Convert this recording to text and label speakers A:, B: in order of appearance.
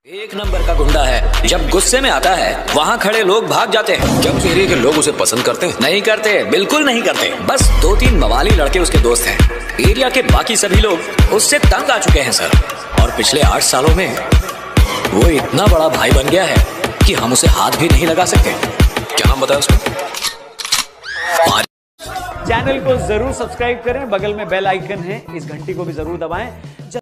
A: एक नंबर का गुंडा है। जब गुस्से में आता है वहाँ खड़े लोग भाग जाते हैं।
B: क्या उस एरिया के लोग उसे पसंद करते हैं?
A: नहीं करते, बिल्कुल नहीं करते। बस 2-3 मवाली लड़के उसके दोस्त हैं। एरिया के बाकी सभी लोग उससे तंग आ चुके हैं सर। और पिछले 8 सालों में वो इतना बड़ा भाई बन गया है कि हम उसे हाथ भी नहीं लगा सकते।
B: क्या नाम बताया उसको?
C: चैनल को जरूर सब्सक्राइब करें, बगल में बेल आइकन है, इस घंटी को भी जरूर दबाएं।